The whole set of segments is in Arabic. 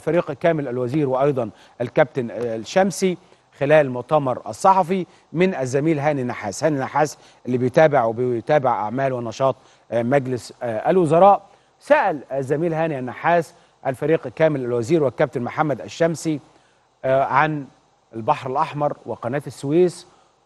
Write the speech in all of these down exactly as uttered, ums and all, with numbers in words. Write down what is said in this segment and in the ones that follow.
الفريق كامل الوزير وأيضا الكابتن الشمسي خلال المؤتمر الصحفي من الزميل هاني نحاس. هاني نحاس اللي بيتابع وبيتابع أعمال ونشاط مجلس الوزراء. سأل الزميل هاني النحاس الفريق كامل الوزير والكابتن محمد الشمسي عن البحر الأحمر وقناة السويس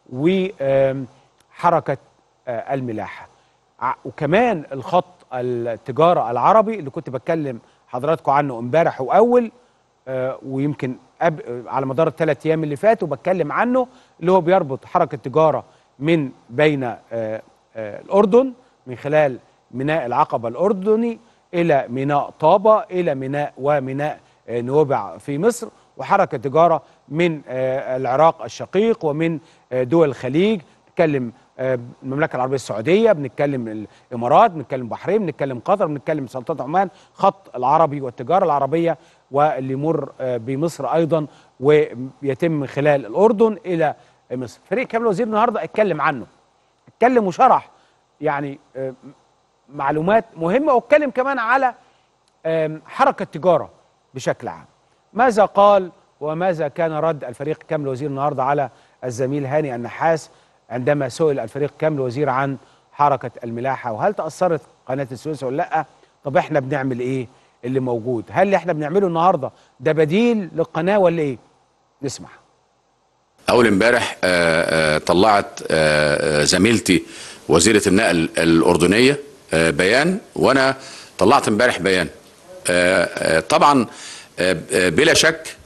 وحركة الملاحة، وكمان الخط التجارة العربي اللي كنت بتكلم حضراتكم عنه امبارح وأول ويمكن على مدار الثلاث أيام اللي فاتوا بتكلم عنه، اللي هو بيربط حركة تجارة من بين الأردن من خلال ميناء العقبة الأردني إلى ميناء طابة إلى ميناء وميناء نويبع في مصر، وحركة تجارة من العراق الشقيق ومن دول الخليج. نتكلم المملكة العربية السعودية، بنتكلم الإمارات، بنتكلم البحرين، بنتكلم قطر، بنتكلم سلطنة عمان. خط العربي والتجارة العربية واللي يمر بمصر أيضا ويتم من خلال الأردن إلى مصر. فريق كامل الوزير النهارده اتكلم عنه، اتكلم وشرح يعني معلومات مهمة، واتكلم كمان على حركة تجارة بشكل عام. ماذا قال وماذا كان رد الفريق كامل الوزير النهارده على الزميل هاني النحاس عندما سئل الفريق كامل الوزير عن حركة الملاحة وهل تأثرت قناة السويس ولا لا؟ طب احنا بنعمل ايه اللي موجود؟ هل اللي احنا بنعمله النهارده ده بديل للقناة ولا ايه؟ نسمع. اول امبارح طلعت آه زميلتي وزيرة النقل الأردنية آه بيان، وانا طلعت امبارح بيان. آه آه طبعا آه بلا شك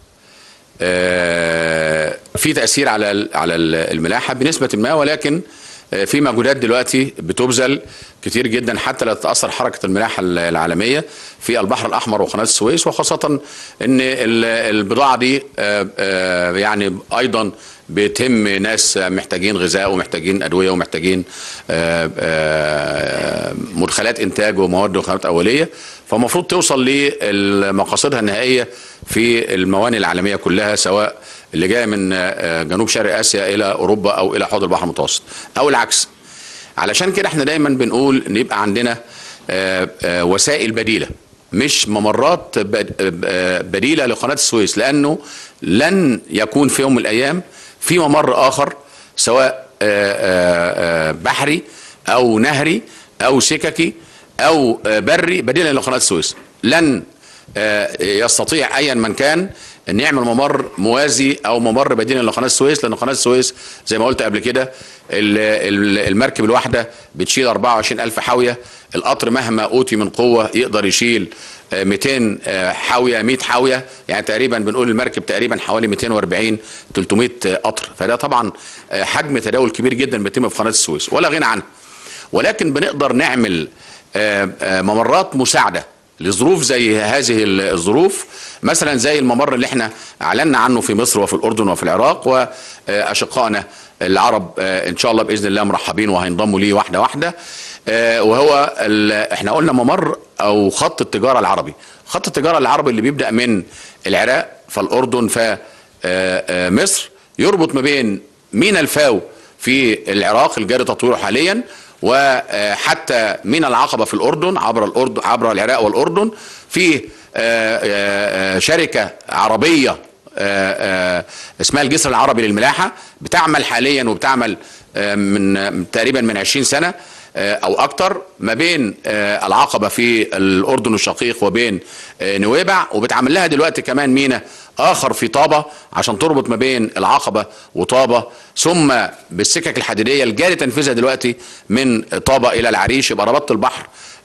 آه في تأثير على على الملاحة بنسبة ما، ولكن آه في مجهودات دلوقتي بتبذل كتير جدا حتى لا تتأثر حركة الملاحة العالمية في البحر الأحمر وقناة السويس، وخاصة ان البضاعة دي آه آه يعني ايضا بتهم ناس محتاجين غذاء ومحتاجين أدوية ومحتاجين آآ آآ مدخلات إنتاج ومواد وخامات أولية، فالمفروض توصل لمقاصدها النهائية في الموانئ العالمية كلها، سواء اللي جاية من جنوب شرق آسيا إلى أوروبا أو إلى حوض البحر المتوسط أو العكس. علشان كده احنا دايما بنقول ان يبقى عندنا آآ آآ وسائل بديلة، مش ممرات بديلة لقناة السويس، لأنه لن يكون في يوم من الأيام في ممر آخر سواء بحري أو نهري أو سككي أو بري بديلا لقناة السويس. لن يستطيع أيا من كان أن يعمل ممر موازي أو ممر بديلا لقناة السويس، لأن قناة السويس زي ما قلت قبل كده المركب الواحدة بتشيل أربعة وعشرين ألف حاوية، القطر مهما أوتي من قوة يقدر يشيل مئتين حاوية مئة حاوية، يعني تقريبا بنقول المركب تقريبا حوالي مئتين وأربعين ثلاثمئة قطر، فده طبعا حجم تداول كبير جدا بيتم في قناة السويس ولا غنى عنه. ولكن بنقدر نعمل ممرات مساعدة لظروف زي هذه الظروف، مثلا زي الممر اللي احنا اعلنا عنه في مصر وفي الأردن وفي العراق، وأشقائنا العرب ان شاء الله باذن الله مرحبين وهينضموا ليه واحده واحده. وهو احنا قلنا ممر او خط التجاره العربي، خط التجاره العربي اللي بيبدا من العراق فالاردن فمصر، يربط ما بين ميناء الفاو في العراق الجاري تطويره حاليا وحتى ميناء العقبه في الاردن عبر الاردن عبر العراق والاردن، في شركه عربيه اسمها الجسر العربي للملاحة بتعمل حاليا وبتعمل من تقريبا من عشرين سنة او اكتر ما بين العقبة في الاردن الشقيق وبين نويبع، وبتعمل لها دلوقتي كمان ميناء اخر في طابة عشان تربط ما بين العقبة وطابة، ثم بالسكك الحديدية الجاري تنفيذها دلوقتي من طابة الى العريش، يبقى ربط البحر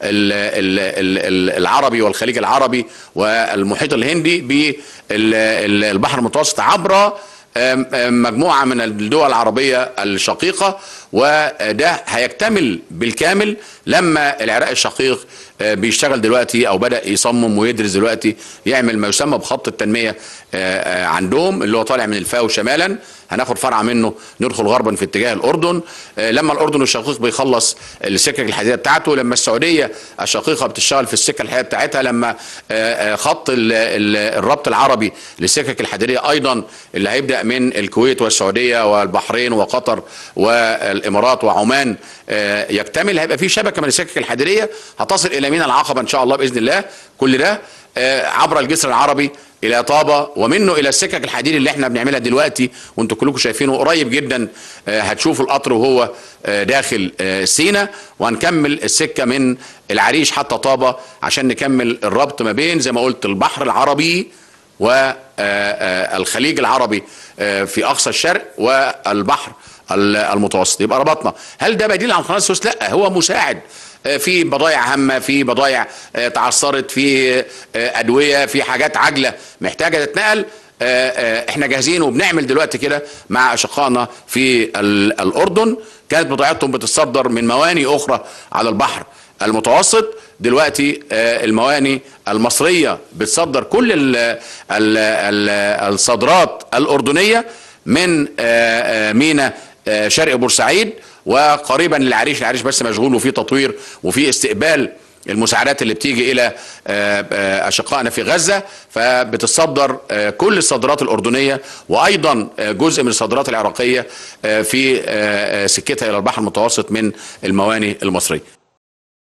العربي والخليج العربي والمحيط الهندي بالبحر المتوسط عبر مجموعة من الدول العربية الشقيقة، وده هيكتمل بالكامل لما العراق الشقيق بيشتغل دلوقتي او بدأ يصمم ويدرس دلوقتي يعمل ما يسمى بخط التنمية عندهم اللي هو طالع من الفاو شمالا، هناخد فرع منه ندخل غربا في اتجاه الاردن، لما الاردن الشقيق بيخلص السكك الحديديه بتاعته، لما السعوديه الشقيقه بتشتغل في السكه الحديديه بتاعتها، لما خط الربط العربي للسكك الحديديه ايضا اللي هيبدا من الكويت والسعوديه والبحرين وقطر والامارات وعمان يكتمل، هيبقى في شبكه من السكك الحديديه هتصل الى الى ميناء العقبه ان شاء الله باذن الله. كل ده عبر الجسر العربي الى طابه، ومنه الى السكك الحديد اللي احنا بنعملها دلوقتي وانتم كلكم شايفينه. قريب جدا هتشوفوا القطر وهو داخل سينا، وهنكمل السكه من العريش حتى طابه عشان نكمل الربط ما بين زي ما قلت البحر العربي والخليج العربي في اقصى الشرق والبحر المتوسط. يبقى ربطنا. هل ده بديل عن قناه السويس؟ لا، هو مساعد في بضائع هامه، في بضائع تعثرت، في ادويه، في حاجات عاجله محتاجه تتنقل. احنا جاهزين وبنعمل دلوقتي كده مع اشقائنا في الاردن. كانت بضاعتهم بتتصدر من مواني اخرى على البحر المتوسط، دلوقتي المواني المصريه بتصدر كل ال ال ال الصادرات الاردنيه من ميناء شرق بورسعيد وقريبا للعريش. العريش بس مشغول وفي تطوير وفي استقبال المساعدات اللي بتيجي الى اشقائنا في غزه، فبتصدر كل الصادرات الاردنيه وايضا جزء من الصادرات العراقيه في سكتها الى البحر المتوسط من المواني المصريه.